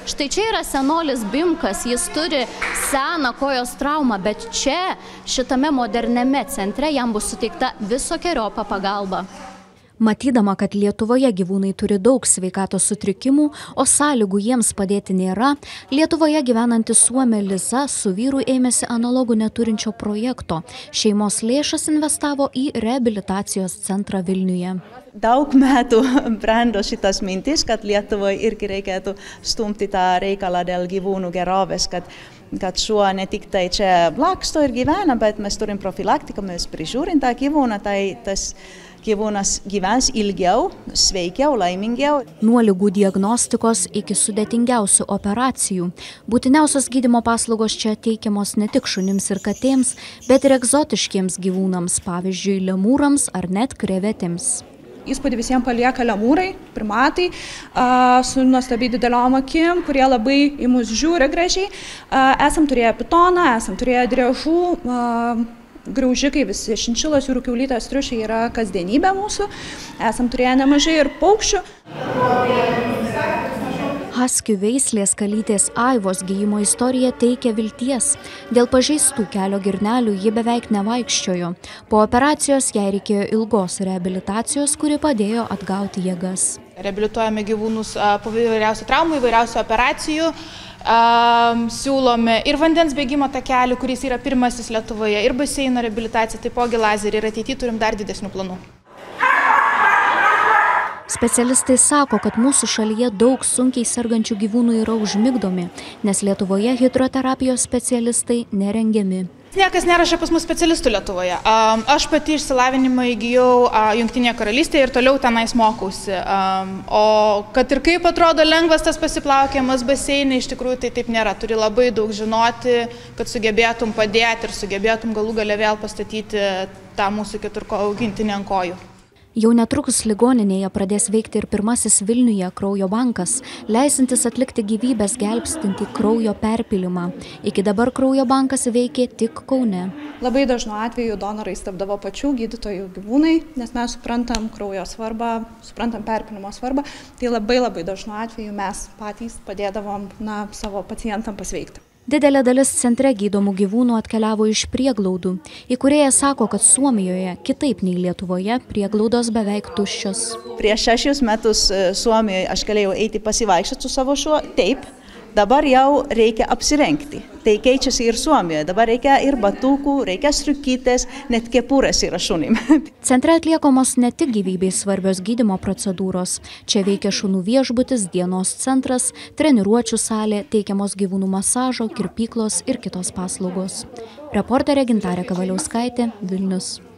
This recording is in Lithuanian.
Štai čia yra senolis Bimkas, jis turi seną kojos traumą, bet čia, šitame moderniame centre, jam bus suteikta visokeriopą pagalbą. Matydama, kad Lietuvoje gyvūnai turi daug sveikatos sutrikimų, o sąlygų jiems padėti nėra, Lietuvoje gyvenanti suomė Liza su vyru ėmėsi analogų neturinčio projekto. Šeimos lėšas investavo į reabilitacijos centrą Vilniuje. Daug metų brendo šitas mintis, kad Lietuvoje irgi reikėtų stumti tą reikalą dėl gyvūnų gerovės, kad šuo ne tik tai čia laksto ir gyvena, bet mes turim profilaktiką, mes prižiūrim tą gyvūną, tai tas gyvūnas gyvens ilgiau, sveikiau, laimingiau. Nuo ligų diagnostikos iki sudėtingiausių operacijų. Būtiniausios gydymo paslaugos čia teikiamos ne tik šunims ir katėms, bet ir egzotiškiems gyvūnams, pavyzdžiui, lemūrams ar net krevetėms. Įspūdį visiems palieka lemūrai, primatai, su nuostabiai dideliom akim, kurie labai į mus žiūri gražiai. Esam turėję pitoną, esam turėję driežų, graužikai, visi šinšilos, jūrų kiaulytės, triušiai yra kasdienybė mūsų. Esam turėję nemažai ir paukščių. Haskių veislės kalytės Aivos gijimo istorija teikia vilties. Dėl pažeistų kelio girnelių ji beveik nevaikščiojo. Po operacijos jai reikėjo ilgos reabilitacijos, kuri padėjo atgauti jėgas. Reabilituojame gyvūnus po įvairiausių traumų, įvairiausių operacijų. Siūlome ir vandens bėgimo takelį, kuris yra pirmasis Lietuvoje, ir baseino reabilitacija, taipogi lazerį, ir ateityje turim dar didesnių planų. Specialistai sako, kad mūsų šalyje daug sunkiai sergančių gyvūnų yra užmigdomi, nes Lietuvoje hidroterapijos specialistai nerengiami. Niekas nerašė pas mus specialistų Lietuvoje. Aš pati išsilavinimą įgijau Jungtinėje karalystėje ir toliau tenais mokausi. O kad ir kaip atrodo lengvas tas pasiplaukėjimas baseinai, iš tikrųjų tai taip nėra. Turi labai daug žinoti, kad sugebėtum padėti ir sugebėtum galų gale vėl pastatyti tą mūsų keturkojį augintinį ant kojų. Jau netrukus ligoninėje pradės veikti ir pirmasis Vilniuje kraujo bankas, leisantis atlikti gyvybės gelbstintį kraujo perpylimą. Iki dabar kraujo bankas veikė tik Kaune. Labai dažnu atveju donorais tapdavo pačių gydytojų gyvūnai, nes mes suprantam kraujo svarbą, suprantam perpylimo svarbą. Tai labai dažnu atveju mes patys padėdavom savo pacientam pasveikti. Didelė dalis centre gydomų gyvūnų atkeliavo iš prieglaudų. Įkūrėjas sako, kad Suomijoje, kitaip nei Lietuvoje, prieglaudos beveik tuščios. Prieš 6 metus Suomijoje aš galėjau eiti pasivaikščioti su savo šuo, taip. Dabar jau reikia apsirengti. Tai keičiasi ir Suomijoje. Dabar reikia ir batukų, reikia striukytės, net kepurės yra šunim. Centre atliekamos ne tik gyvybei svarbios gydymo procedūros. Čia veikia šunų viešbutis, dienos centras, treniruočių salė, teikiamos gyvūnų masažo, kirpyklos ir kitos paslaugos. Reporterė Gintarė Kavaliauskaitė, Vilnius.